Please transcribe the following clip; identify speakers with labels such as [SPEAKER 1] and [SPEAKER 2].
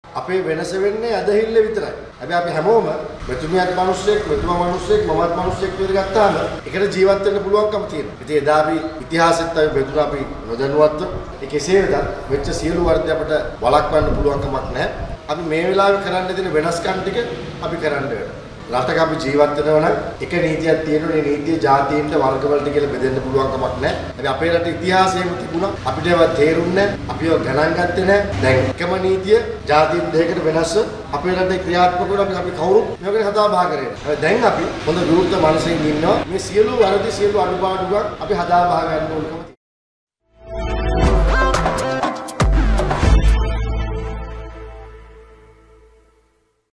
[SPEAKER 1] අපේ වෙනස වෙන්නේ ඇදහිල්ල විතරයි. හැබැයි අපි හැමෝම මෙතුමියත් මිනිස්සෙක්, මෙතුමා මිනිස්සෙක්, මමත් මිනිස්සෙක් විදිහට ගත්තාම ඒකට ජීවත් වෙන්න පුළුවන්කම තියෙනවා. ඉතින් එදා අපි ඉතිහාසෙත් අපි බෙදුණා අපි නොදැනුවත්ව. ඒ කෙසේ වෙතත් වෙච්ච සියලු වර්ධ අපිට වළක්වන්න පුළුවන් කමක් නැහැ. අපි මේ වෙලාවේ කරන්න දෙන වෙනස්කම් ටික අපි කරන්න වෙනවා. රටක අපි ජීවත් වෙනවා නම් එක නීතියක් තියෙනවා. මේ නීතිය ජාතීන්ට වර්ගවලට කියලා බෙදෙන්න පුළුවන් කමක් නැහැ. හැබැයි අපේ රටේ ඉතිහාසයේම තිබුණා. අපිට ඒවා තේරුන්නේ නැහැ. අපි ඒවා ගණන් ගත්තේ නැහැ. දැන් එකම නීතිය ජාතීන් දෙකකට වෙනස්ව අපේ රටේ ක්‍රියාත්මක වෙනවා. අපි කවුරුත් මේක කතා බහ කරේ නැහැ. හැබැයි දැන් අපි හොඳ විරුද්ධ මනසකින් ඉන්නවා. මේ සියලු වරදි සියලු අනුපාඩුකම් අපි හදා බහ ගන්න ඕනකම